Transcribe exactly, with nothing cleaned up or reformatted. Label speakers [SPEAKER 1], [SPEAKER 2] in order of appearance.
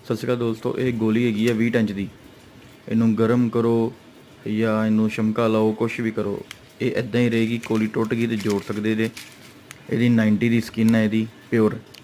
[SPEAKER 1] ਸਤਿ ਸ਼੍ਰੀ ਅਕਾਲ ਦੋਸਤੋ, ਇਹ ਗੋਲੀ ਹੈਗੀ ਆ ਵੀਹ ਇੰਚ ਦੀ। ਇਹਨੂੰ ਗਰਮ ਕਰੋ ਜਾਂ ਇਹਨੂੰ ਸ਼ਮਕਾ ਲਾਓ, ਕੁਛ ਵੀ ਕਰੋ, ਇਹ ਇਦਾਂ ਹੀ ਰਹੇਗੀ। ਗੋਲੀ ਟੁੱਟ ਗਈ ਤੇ ਜੋੜ ਸਕਦੇ ਜੇ। ਇਹਦੀ ਨਾਈਨਟੀ ਦੀ ਸਕਿਨ ਹੈ, ਇਹਦੀ ਪਿਓਰ।